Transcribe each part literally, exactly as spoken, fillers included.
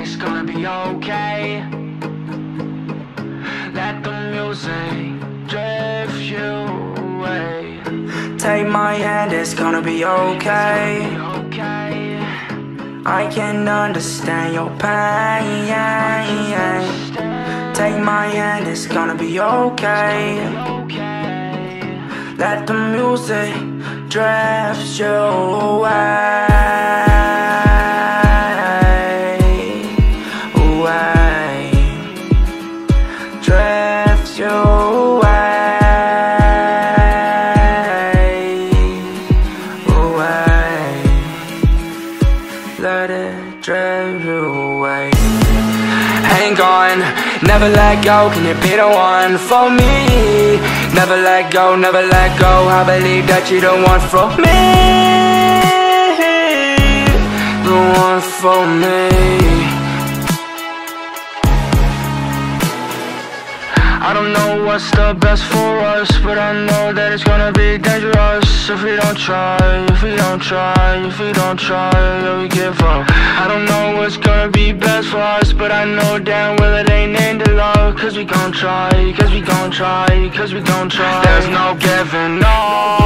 it's gonna be okay. Let the music drift you away. Take my hand, it's gonna be okay. Okay. I can understand your pain. Take my hand, it's gonna be okay. Okay. Let the music drift you away. Away. Drift you away. Away. Let it drift you away. Hang on, never let go, can you be the one for me? Never let go, never let go, I believe that you're the one for me. The one for me. I don't know what's the best for us, but I know that it's gonna be dangerous if we don't try, if we don't try, if we don't try, yeah, we give up. I don't know what's gonna be best for us, but I know damn well it ain't in the love. Cause we gon' try, cause we gon' try, cause we gon' try. There's no giving up.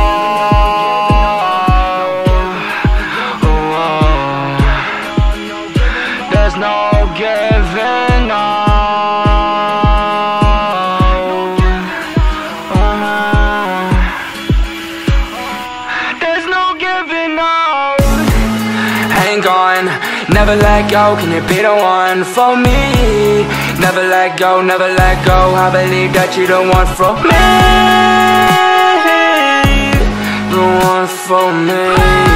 Oh, oh. There's no giving up. Hang on, never let go, can you be the one for me? Never let go, never let go, I believe that you're the one for me. The one for me.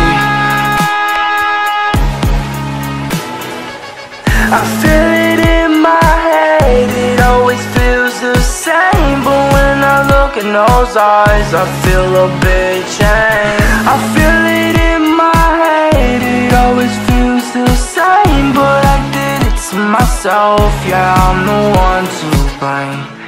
I feel it in my head, it always feels the same. But when I look in those eyes, I feel a bit changed. I feel it in my head, it always feels the same. But I did it to myself, yeah, I'm the one to blame.